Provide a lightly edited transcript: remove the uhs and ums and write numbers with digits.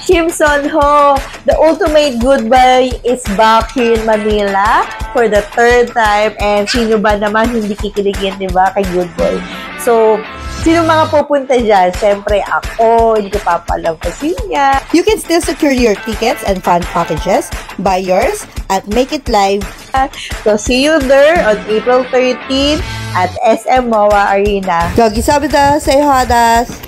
Kim Seonho, the ultimate goodbye is back here in Manila for the third time. And sino ba naman hindi kikiligin, di ba, kay Good Boy? So, sino mga pupunta dyan? Siyempre, ako, hindi ko papalampasin niya. You can still secure your tickets and fun packages. Buy yours at make it live. So, see you there on April 13 at SEONHOHADAS Arena. Gogi Sabida, SEONHOHADAS.